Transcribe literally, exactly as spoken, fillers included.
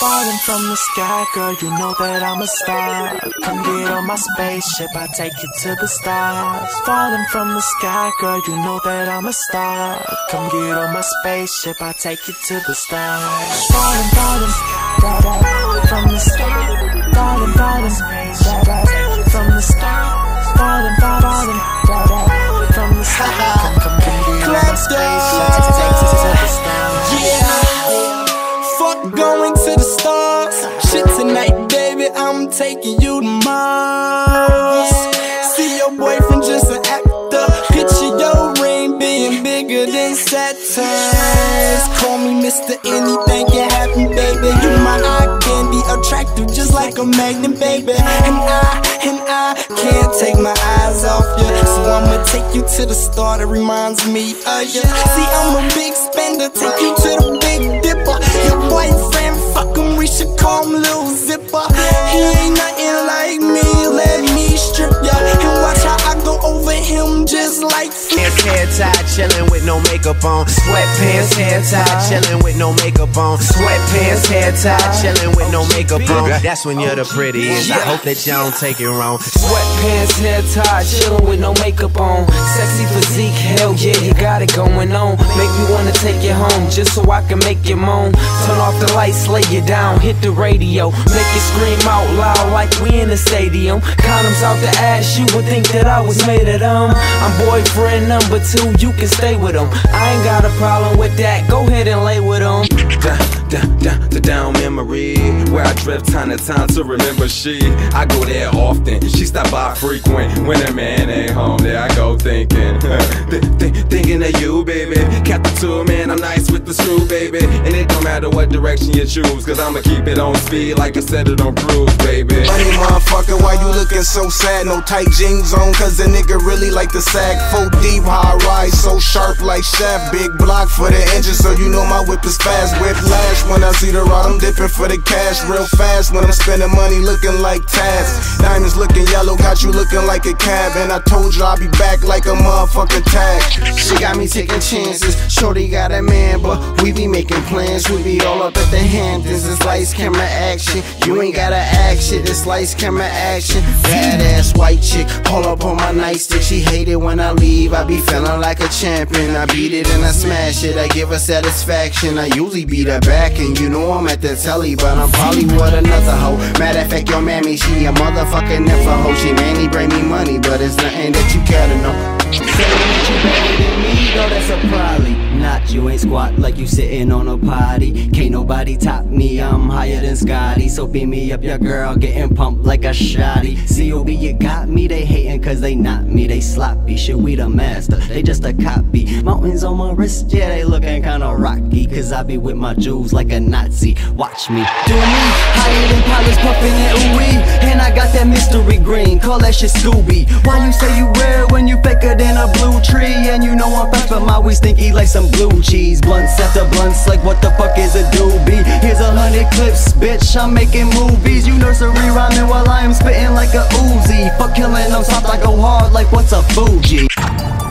Falling from the sky, girl, you know that I'm a star. Come get on my spaceship, I take you to the stars. Falling from the sky, girl, you know that I'm a star. Come get on my spaceship, I take you to the stars. Falling, falling, falling from the sky. Falling, falling, falling from the sky. Falling, falling, falling from the sky. Come, come, come get on my spaceship, I take you to the stars. Yeah. Going to the stars. Shit tonight, baby, I'm taking you to Mars. See your boyfriend just an actor. Picture your ring being bigger than Saturn's. Call me Mister Anything Can Happen, baby. You my eye candy, attractive just like a magnet, baby. And I, and I can't take my eyes off you. So I'ma take you to the star that reminds me of you. See, I'm a big spender, take you to the Big Dipper. Your boyfriend, fuck him, we should call him Lil Zipper. He ain't nothing like me, let me strip ya. And watch how I go over him just like Hands hair tied, chillin' with no makeup on. Sweatpants, hair tied, chillin' with no makeup on. Sweatpants, hair tied, chillin' with no makeup on. That's when you're the prettiest. I hope that y'all don't take it wrong. Sweatpants, hair tied, chillin' with no makeup on. Sexy physique, hell yeah, you got it going on. Make me wanna take you home, just so I can make you moan. Turn off the lights, lay you down, hit the radio. Make you scream out loud like we in the stadium. Condoms out the ass, you would think that I was made of them. I'm boyfriend number two, you can stay with them. I ain't got a problem with that, go ahead and lay with them. Down, down, down, the down memory, where I drift time to time to remember she. I go there often, she stop by frequent. When a man ain't home, there I go thinking. th th thinking of you, baby. Captain Two, man, I'm nice with the screw, baby. And it don't matter what direction you choose, cause I'ma keep it on speed like I said it on cruise, baby. Hey motherfucker, why you looking so sad? No tight jeans on, cause the nigga really like the sag. Four deep, high rise, so sharp like Shaft. Big block for the engine, so you know my whip is fast. Whiplash when I see the rod, I'm dipping for the cash. Real fast when I'm spending money looking like Taz. Diamonds looking yellow, got you looking like a cab. And I told you I'll be back like a motherfucking tag. She got me taking chances, shorty got a man, but we be making plans. We be all up at the Hamptons, it's lights, camera, action. You ain't gotta act shit, it's lights, camera, action. Badass white chick, hold up on my nightstick. She hate it when I leave, I be feeling like a champion. I beat it and I smash it, I give her satisfaction. I usually beat her back and you know I'm at the telly, but I'm probably with another hoe. Matter of fact, your mammy, she a motherfucking never hoe. She mainly bring me money, but it's nothing that you care to know. Say that you better than me, no, that's a probably not. You ain't squat like you sitting on a potty. Can't nobody top me, I'm higher than Scotty. So beat me up, your girl getting pumped like a shotty. C O B, you got me, they hating cause they not me. They sloppy, shit, we the master, they just a copy. Mountains on my wrist, yeah, they looking kinda rocky. Cause I be with my jewels like a Nazi, watch me. Do me, higher than pilots puffin' that ooey. And I got that mystery green, call that shit Scooby. Why you say you rare when you faker than a blue tree? And you know I'm fresh, but my weed stinky like some blue cheese. Blunts after blunts, like what the fuck is a doobie? Here's a hundred clips, bitch, I'm making movies. You nursery rhyming while I am spitting like a Uzi. Fuck killing them soft, I go hard like what's a Fuji.